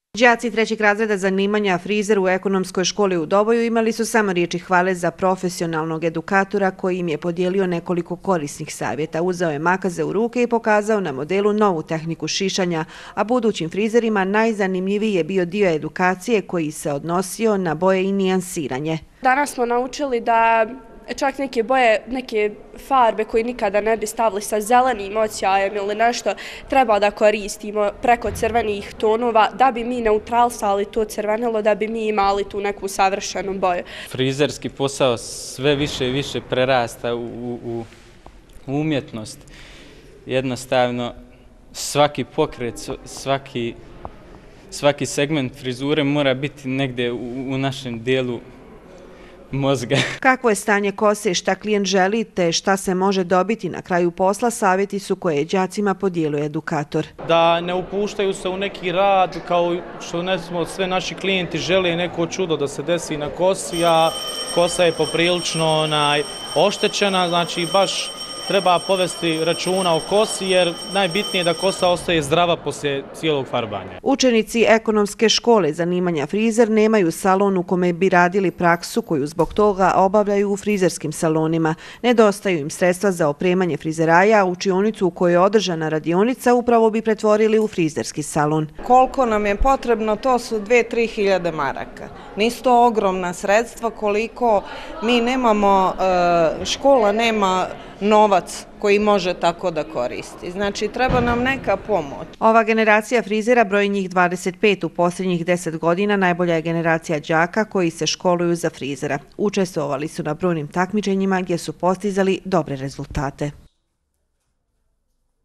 Đaci trećeg razreda zanimanja frizer u ekonomskoj školi u Doboju imali su samo riječi hvale za profesionalnog edukatora koji im je podijelio nekoliko korisnih savjeta. Uzeo je makaze u ruke i pokazao na modelu novu tehniku šišanja, a budućim frizerima najzanimljiviji je bio dio edukacije koji se odnosio na boje i nijansiranje. Danas smo naučili da čak neke boje, neke farbe koje nikada ne bi stavili sa zelenim odsjajem ili nešto, treba da koristimo preko crvenih tonova da bi mi neutralisali to crvenilo, da bi mi imali tu neku savršenu boju. Frizerski posao sve više i više prerasta u umjetnost. Jednostavno, svaki pokret, svaki segment frizure mora biti negdje u našem dijelu mozga. Kakvo je stanje kose i šta klijent želi te šta se može dobiti na kraju posla, savjeti su koje je đacima podijelio edukator. Da ne upuštaju se u neki rad kao što sve naši klijenti žele neko čudo da se desi na kosi, a kosa je poprilično oštećena, znači baš treba povesti računa o kosi jer najbitnije je da kosa ostaje zdrava poslije cijelog farbanja. Učenici ekonomske škole zanimanja frizer nemaju salon u kome bi radili praksu koju zbog toga obavljaju u frizerskim salonima. Nedostaju im sredstva za opremanje frizeraja, a učionicu u kojoj je održana radionica upravo bi pretvorili u frizerski salon. Koliko nam je potrebno, to su 2-3 hiljade maraka. Nisu to ogromna sredstva koliko mi nemamo, škola nema novac koji može tako da koristi. Znači, treba nam neka pomoć. Ova generacija frizera, broji njih 25 u posljednjih 10 godina, najbolja je generacija đaka koji se školuju za frizera. Učestvovali su na brojnim takmičenjima gdje su postizali dobre rezultate.